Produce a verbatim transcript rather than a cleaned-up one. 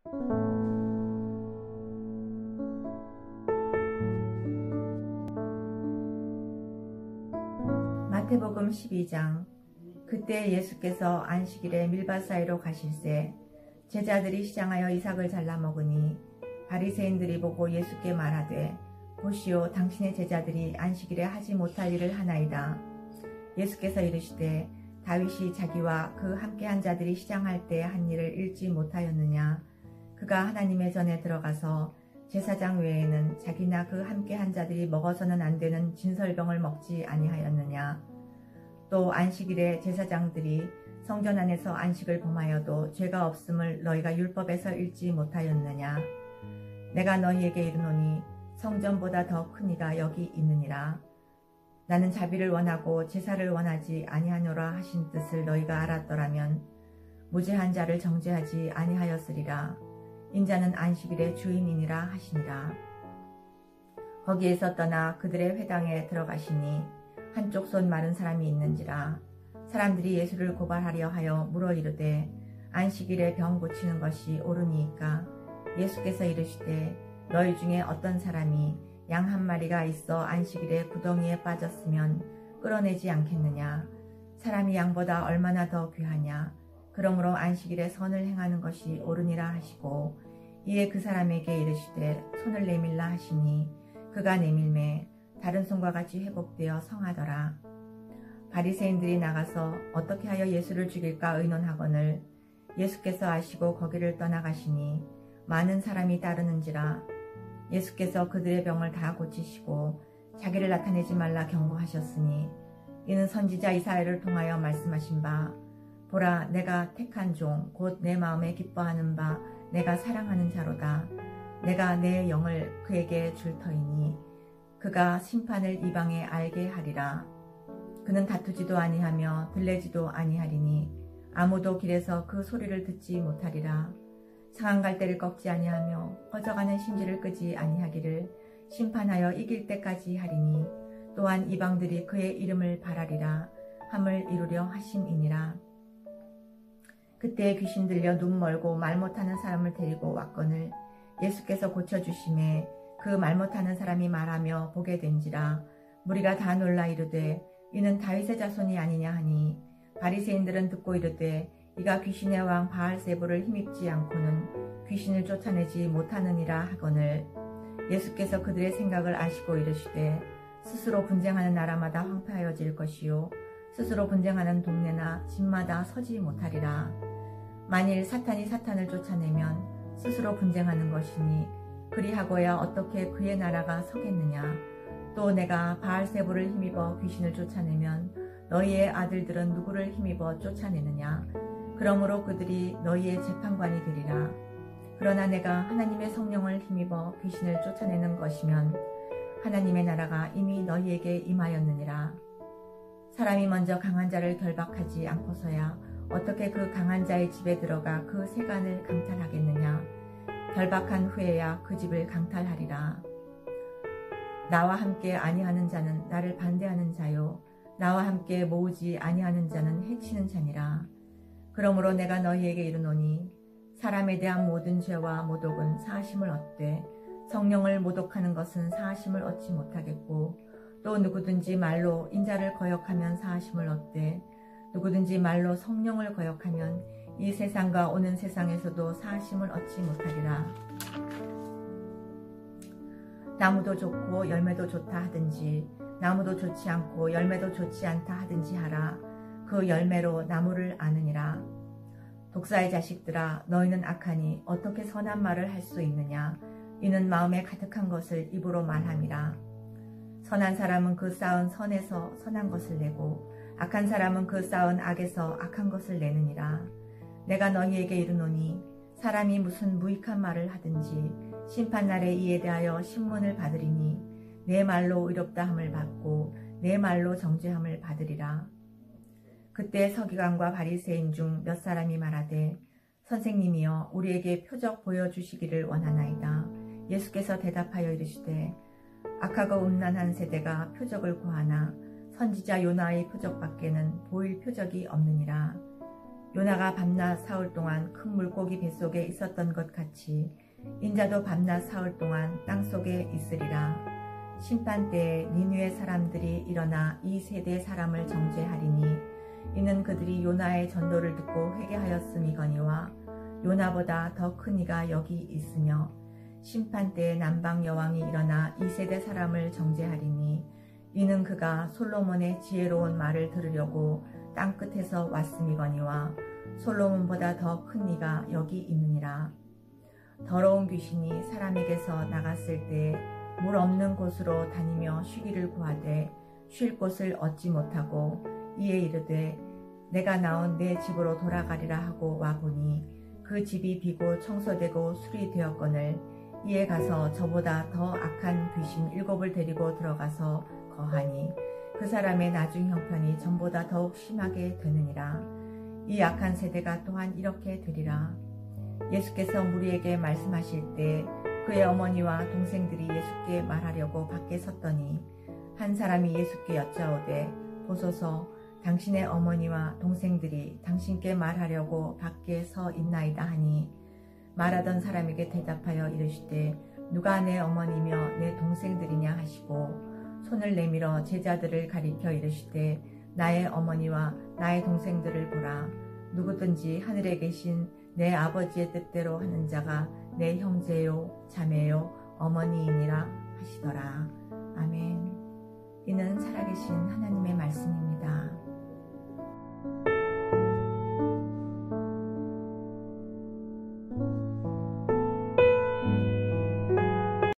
마태복음 십이 장. 그때 예수께서 안식일에 밀밭 사이로 가실새 제자들이 시장하여 이삭을 잘라 먹으니 바리새인들이 보고 예수께 말하되, 보시오, 당신의 제자들이 안식일에 하지 못할 일을 하나이다. 예수께서 이르시되, 다윗이 자기와 그 함께한 자들이 시장할 때 한 일을 읽지 못하였느냐? 그가 하나님의 전에 들어가서 제사장 외에는 자기나 그 함께한 자들이 먹어서는 안 되는 진설병을 먹지 아니하였느냐? 또 안식일에 제사장들이 성전 안에서 안식을 범하여도 죄가 없음을 너희가 율법에서 읽지 못하였느냐? 내가 너희에게 이르노니 성전보다 더 큰 이가 여기 있느니라. 나는 자비를 원하고 제사를 원하지 아니하노라 하신 뜻을 너희가 알았더라면 무죄한 자를 정죄하지 아니하였으리라. 인자는 안식일의 주인이니라 하시니라. 거기에서 떠나 그들의 회당에 들어가시니 한쪽 손 마른 사람이 있는지라. 사람들이 예수를 고발하려 하여 물어 이르되, 안식일에 병 고치는 것이 옳으니이까? 예수께서 이르시되, 너희 중에 어떤 사람이 양 한 마리가 있어 안식일에 구덩이에 빠졌으면 끌어내지 않겠느냐? 사람이 양보다 얼마나 더 귀하냐? 그러므로 안식일에 선을 행하는 것이 옳으니라 하시고, 이에 그 사람에게 이르시되 손을 내밀라 하시니 그가 내밀매 다른 손과 같이 회복되어 성하더라. 바리새인들이 나가서 어떻게 하여 예수를 죽일까 의논하거늘 예수께서 아시고 거기를 떠나가시니 많은 사람이 따르는지라. 예수께서 그들의 병을 다 고치시고 자기를 나타내지 말라 경고하셨으니 이는 선지자 이사야를 통하여 말씀하신 바, 보라, 내가 택한 종 곧 내 마음에 기뻐하는 바 내가 사랑하는 자로다. 내가 내 영을 그에게 줄 터이니 그가 심판을 이방에 알게 하리라. 그는 다투지도 아니하며 들레지도 아니하리니 아무도 길에서 그 소리를 듣지 못하리라. 상한 갈대를 꺾지 아니하며 꺼져가는 심지를 끄지 아니하기를 심판하여 이길 때까지 하리니 또한 이방들이 그의 이름을 바라리라 함을 이루려 하심이니라. 그때 귀신 들려 눈 멀고 말 못하는 사람을 데리고 왔거늘 예수께서 고쳐주심에 그 말 못하는 사람이 말하며 보게 된지라. 무리가 다 놀라 이르되, 이는 다윗의 자손이 아니냐 하니, 바리새인들은 듣고 이르되, 이가 귀신의 왕 바알세불을 힘입지 않고는 귀신을 쫓아내지 못하느니라 하거늘 예수께서 그들의 생각을 아시고 이르시되, 스스로 분쟁하는 나라마다 황폐하여질 것이요 스스로 분쟁하는 동네나 집마다 서지 못하리라. 만일 사탄이 사탄을 쫓아내면 스스로 분쟁하는 것이니 그리하고야 어떻게 그의 나라가 서겠느냐. 또 내가 바알세불을 힘입어 귀신을 쫓아내면 너희의 아들들은 누구를 힘입어 쫓아내느냐. 그러므로 그들이 너희의 재판관이 되리라. 그러나 내가 하나님의 성령을 힘입어 귀신을 쫓아내는 것이면 하나님의 나라가 이미 너희에게 임하였느니라. 사람이 먼저 강한 자를 결박하지 않고서야 어떻게 그 강한 자의 집에 들어가 그 세간을 강탈하겠느냐. 결박한 후에야 그 집을 강탈하리라. 나와 함께 아니하는 자는 나를 반대하는 자요 나와 함께 모으지 아니하는 자는 해치는 자니라. 그러므로 내가 너희에게 이르노니 사람에 대한 모든 죄와 모독은 사하심을 얻되 성령을 모독하는 것은 사하심을 얻지 못하겠고, 또 누구든지 말로 인자를 거역하면 사하심을 얻되 누구든지 말로 성령을 거역하면 이 세상과 오는 세상에서도 사하심을 얻지 못하리라. 나무도 좋고 열매도 좋다 하든지 나무도 좋지 않고 열매도 좋지 않다 하든지 하라. 그 열매로 나무를 아느니라. 독사의 자식들아, 너희는 악하니 어떻게 선한 말을 할 수 있느냐. 이는 마음에 가득한 것을 입으로 말함이라. 선한 사람은 그 쌓은 선에서 선한 것을 내고 악한 사람은 그 쌓은 악에서 악한 것을 내느니라. 내가 너희에게 이르노니 사람이 무슨 무익한 말을 하든지 심판날에 이에 대하여 신문을 받으리니 내 말로 의롭다 함을 받고 내 말로 정죄함을 받으리라. 그때 서기관과 바리새인 중 몇 사람이 말하되, 선생님이여, 우리에게 표적 보여주시기를 원하나이다. 예수께서 대답하여 이르시되, 악하고 음란한 세대가 표적을 구하나 선지자 요나의 표적밖에는 보일 표적이 없느니라. 요나가 밤낮 사흘 동안 큰 물고기 뱃속에 있었던 것 같이 인자도 밤낮 사흘 동안 땅속에 있으리라. 심판때에 니느웨 사람들이 일어나 이 세대 사람을 정죄하리니 이는 그들이 요나의 전도를 듣고 회개하였음이거니와 요나보다 더 큰 이가 여기 있으며 심판때에 남방 여왕이 일어나 이 세대 사람을 정죄하리니 이는 그가 솔로몬의 지혜로운 말을 들으려고 땅끝에서 왔음이거니와 솔로몬보다 더 큰 이가 여기 있느니라. 더러운 귀신이 사람에게서 나갔을 때에 물 없는 곳으로 다니며 쉬기를 구하되 쉴 곳을 얻지 못하고 이에 이르되 내가 나온 내 집으로 돌아가리라 하고 와보니 그 집이 비고 청소되고 수리되었거늘 이에 가서 저보다 더 악한 귀신 일곱을 데리고 들어가서 거하니 그 사람의 나중 형편이 전보다 더욱 심하게 되느니라. 이 악한 세대가 또한 이렇게 되리라. 예수께서 무리에게 말씀하실 때 그의 어머니와 동생들이 예수께 말하려고 밖에 섰더니 한 사람이 예수께 여짜오되 보소서 당신의 어머니와 동생들이 당신께 말하려고 밖에 서 있나이다 하니 말하던 사람에게 대답하여 이르시되 누가 내 어머니며 내 동생들이냐 하시고 손을 내밀어 제자들을 가리켜 이르시되 나의 어머니와 나의 동생들을 보라. 누구든지 하늘에 계신 내 아버지의 뜻대로 하는 자가 내 형제요 자매요 어머니이니라 하시더라. 아멘. 이는 살아계신 하나님의 말씀입니다.